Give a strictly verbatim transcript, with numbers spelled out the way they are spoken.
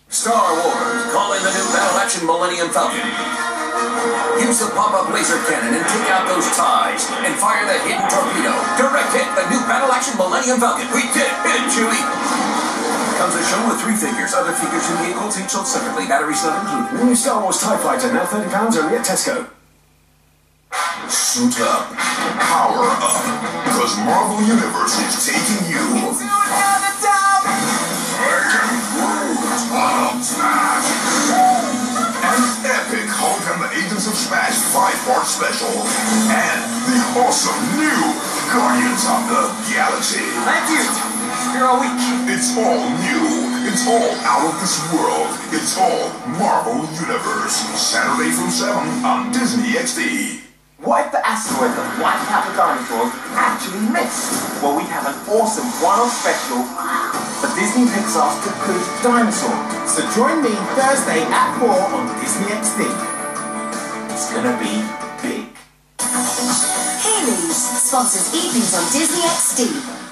Star Wars, call in the new battle-action Millennium Falcon. Use the pop-up laser cannon and take out those ties, and fire the hidden torpedo. Direct hit, the new battle-action Millennium Falcon. We did it! Hit it, Chewie! Comes a show with three figures. Other figures in vehicles, each sold separately. Batteries not included. The new Star Wars TIE Fighter, now thirty pounds only at Tesco. Suit up. Power up. Because Marvel Universe is taking you. An epic Hulk and the Agents of Smash five-part special. And the awesome new Guardians of the Galaxy. Thank you. Here all week. It's all new. It's all out of this world. It's all Marvel Universe. Saturday from seven on Disney X D. What if the asteroid that wiped out the dinosaurs actually missed? Well, we have an awesome one-off special for Disney Pixar's To Prove Dinosaur. So join me Thursday at four on Disney X D. It's gonna be big. Haley's sponsors evenings on Disney X D.